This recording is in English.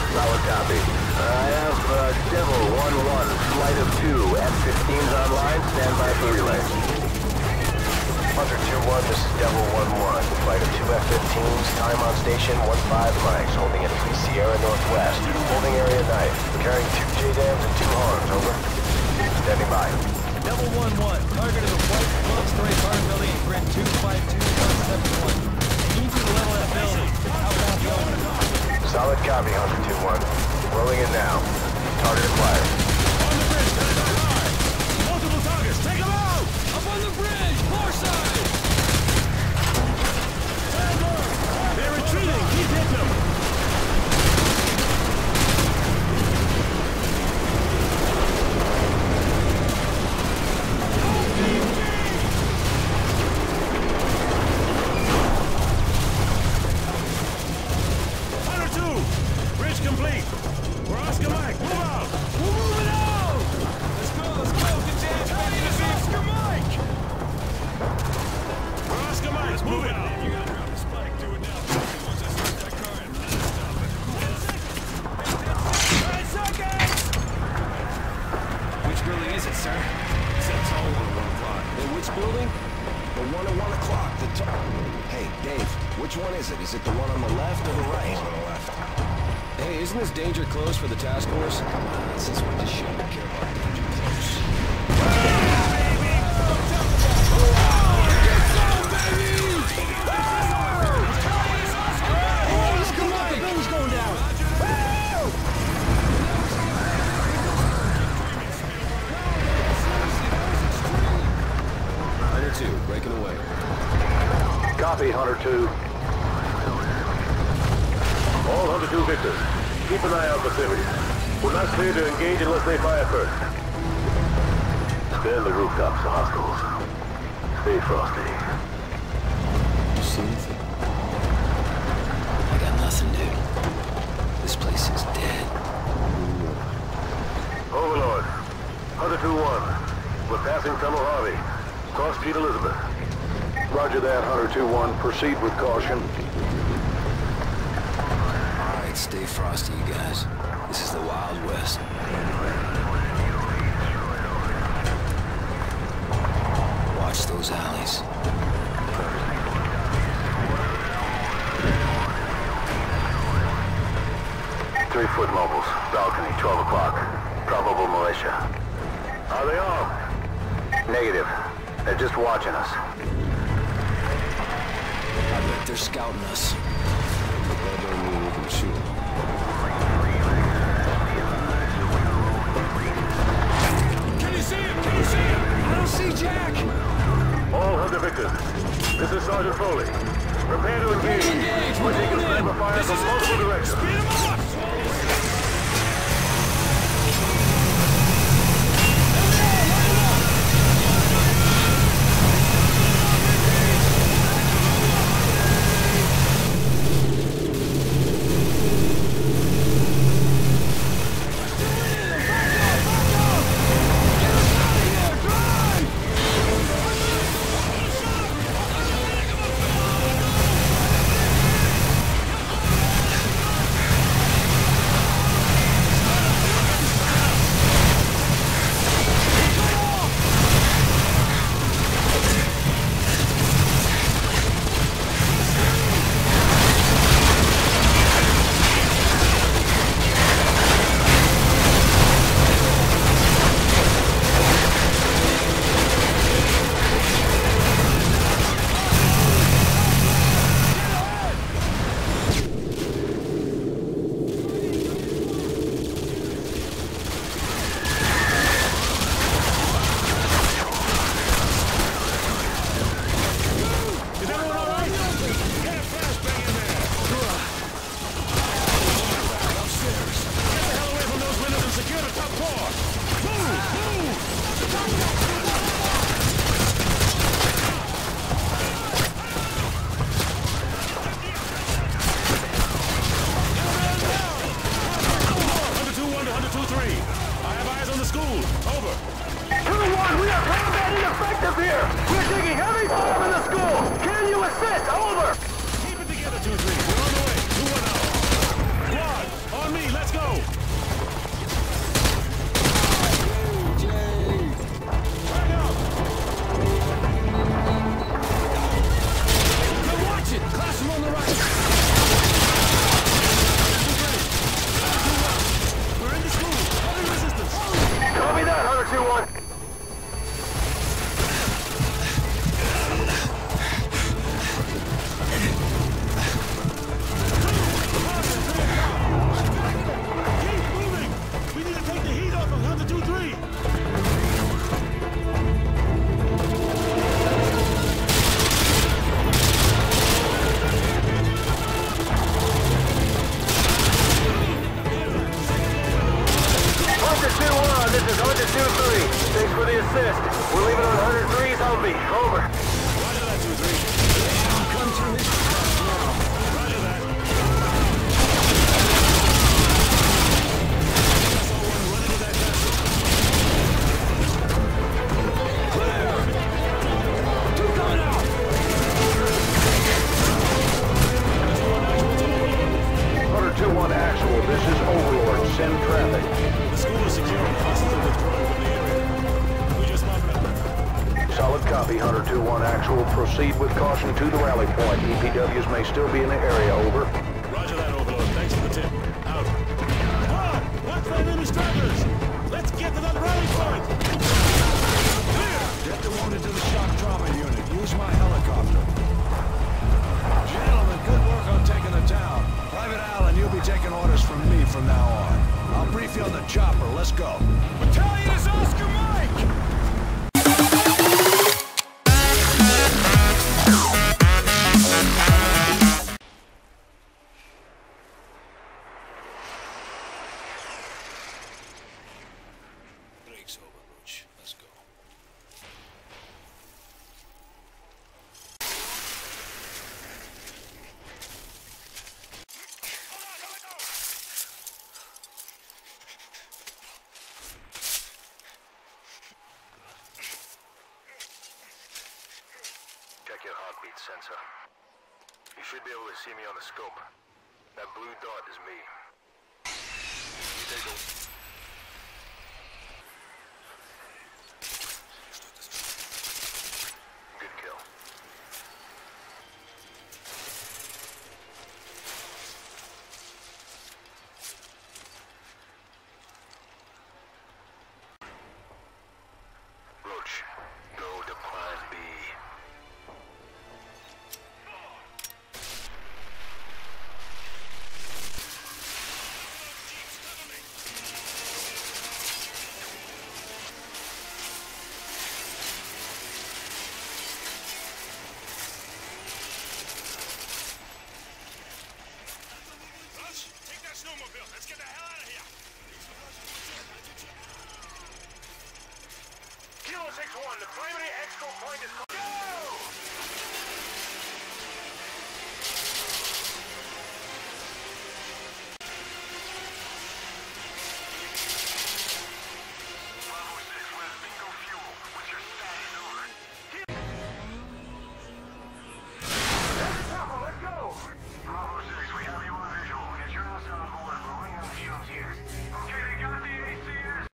Solid copy. I have Devil 1-1, flight of 2, F-15s online, stand by for relay. Hunter 2-1, this is Devil 1-1, flight of 2 F-15s, time on station 15 mics, holding at East Sierra Northwest, holding area night, carrying 2 JDAMs and 2 horns, over. Standing by. Devil 1-1, target is a white 12-story car building in grid 252.71. Need you to level that building. Outbound going. Solid copy, Hunter 2-1. Rolling in now. Target acquired. On the bridge, that's our line. Multiple targets, take them out! Up on the bridge, far side! They're retreating, keep hitting them! Complete. We're Oscar Mike. Move out. We're moving out. Let's go. Get James ready to see Oscar Mike. We're Oscar Mike. Let's move out. You gotta drop the spike. Do it now. Once I start that car, I'm not stopping. 10 seconds. Which building is it, sir? That's all 1 o'clock. Hey, which building? The one at 1 o'clock. The top. Hey, Dave. Which one is it? Is it the one on the left or the right? On the left. Hey, isn't this danger close for the task force? Come on, since when does shit care about danger close? Hunter 2, breaking away. Copy, Hunter 2. All Hunter 2 victors, keep an eye out for civvies. We're not clear to engage unless they fire first. Scan the rooftops, the hostiles. Stay frosty. You see anything? I got nothing, dude. This place is dead. Overlord, Hunter 2-1. We're passing Tunnel Harvey. Cross Street Elizabeth. Roger that, Hunter 2-1. Proceed with caution. Stay frosty, you guys. This is the Wild West. Watch those alleys. 3-foot mobiles. Balcony, 12 o'clock. Probable militia. Are they armed? Negative. They're just watching us. I bet they're scouting us. That don't mean we can shoot. Can you see him? Can you see him? I don't see Jack! All Hunter victors. This is Sergeant Foley. Prepare to engage. We're taking sniper fire from multiple directions. Speed him up! the assist. We're leaving on 103 Humvee. Over. Roger that, 2-3. Come to his truck now. Roger that. SO1, run into that vessel. Clear! Two coming out! 102-1 actual. This is Overlord. Send traffic. The school is secure and hostiles are withdrawing from the area. We just mopping up. Solid copy, 102-1 actual. Proceed with caution to the rally point. EPWs may still be in the area, over. Roger that, Overlord. Thanks for the tip. Out. Come on! Watch for enemy stragglers! Let's get to that rally point! Clear! Get the wounded to the shock trauma unit. Use my helicopter. Gentlemen, good work on taking the town. Private Allen, you'll be taking orders from me from now on. I'll brief you on the chopper. Let's go. Battalion is Oscar Mike! Break's over, Roach. Let's go. Check your heartbeat sensor. You should be able to see me on the scope. That blue dot is me. You take a... Good kill. Roach, go to Plan B. Take that snowmobile. Let's get the hell out of here. Kilo 6-1, the primary exco point is...